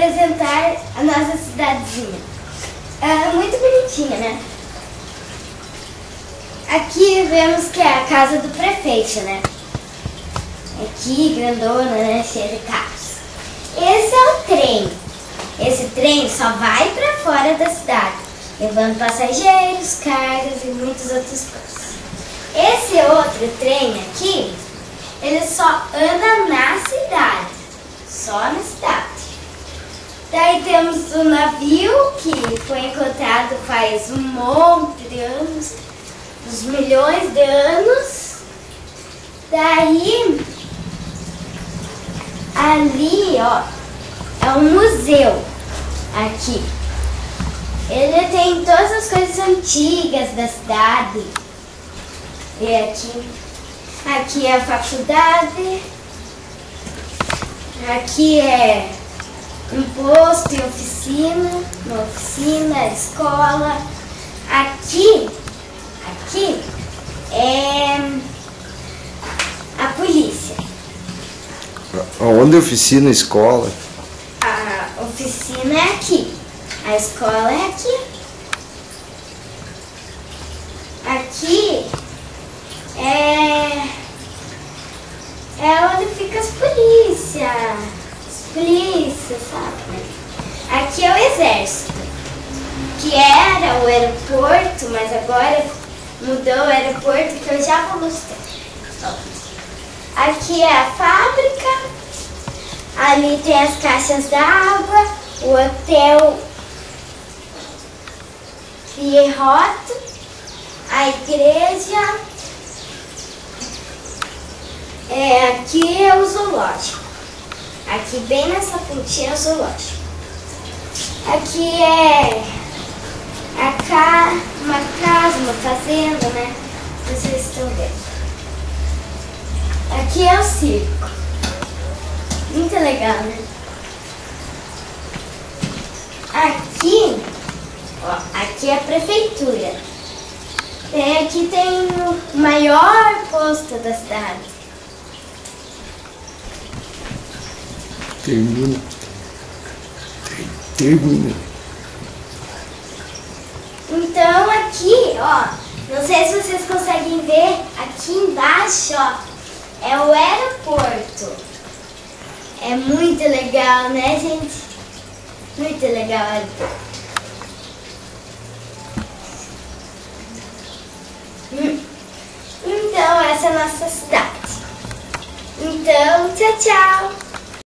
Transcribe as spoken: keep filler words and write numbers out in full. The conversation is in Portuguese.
apresentar a nossa cidadezinha. É muito bonitinha, né? Aqui vemos que é a casa do prefeito, né? Aqui, grandona, né? Cheia de carros. Esse é o trem. Esse trem só vai para fora da cidade, levando passageiros, cargas e muitas outras coisas. Esse outro trem aqui, ele só anda na cidade. Só na cidade. Daí temos o navio que foi encontrado faz um monte de anos, uns milhões de anos. Daí, ali, ó, é um museu aqui. Ele tem todas as coisas antigas da cidade. E aqui, aqui é a faculdade. Aqui é um posto e oficina, uma oficina, escola. Aqui, aqui é a polícia. Onde é oficina, escola? A oficina é aqui, a escola é aqui. Aqui é, é onde fica as polícias. Polícia, sabe? Aqui é o exército, que era o aeroporto, mas agora mudou o aeroporto, que eu já vou mostrar. Aqui é a fábrica, ali tem as caixas d'água, o hotel Pierrot, a igreja, é, aqui é o zoológico. Aqui bem nessa pontinha é o zoológico. Aqui é a ca... uma casa, uma fazenda, né? Vocês estão vendo. Aqui é o circo. Muito legal, né? Aqui, ó, aqui é a prefeitura. E aqui tem o maior posto da cidade. Termina. Termina. Então aqui, ó, não sei se vocês conseguem ver, aqui embaixo, ó, é o aeroporto. É muito legal, né, gente? Muito legal o aeroporto. Então, essa é a nossa cidade. Então, tchau, tchau!